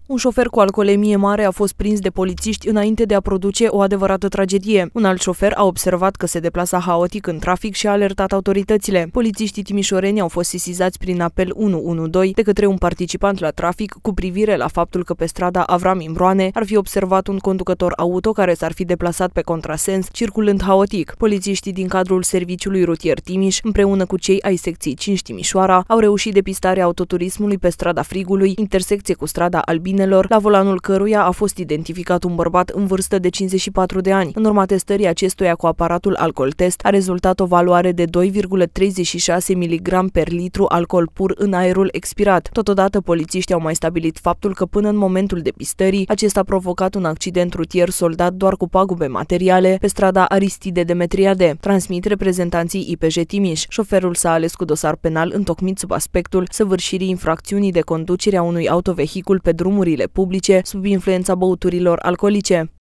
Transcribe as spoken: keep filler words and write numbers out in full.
Un șofer cu alcoolemie mare a fost prins de polițiști înainte de a produce o adevărată tragedie. Un alt șofer a observat că se deplasa haotic în trafic și a alertat autoritățile. Polițiștii timișoreni au fost sesizați prin apel unu unu doi de către un participant la trafic cu privire la faptul că pe strada Avram Imbroane ar fi observat un conducător auto care s-ar fi deplasat pe contrasens, circulând haotic. Polițiștii din cadrul Serviciului Rutier Timiș, împreună cu cei ai secției cinci Timișoara, au reușit depistarea autoturismului pe strada Frigului, intersecție cu strada Albinelor, la volanul căruia a fost identificat un bărbat în vârstă de cincizeci și patru de ani. În urma testării acestuia cu aparatul alcool test a rezultat o valoare de doi virgulă treizeci și șase miligrame per litru alcool pur în aerul expirat. Totodată, polițiștii au mai stabilit faptul că până în momentul depistării, acesta a provocat un accident rutier soldat doar cu pagube materiale pe strada Aristide Demetriade. Transmit reprezentanții I P J Timiș. Șoferul s-a ales cu dosar penal întocmit sub aspectul săvârșirii infracțiunii de conducere a unui autovehicul pe drumurile publice sub influența băuturilor alcoolice.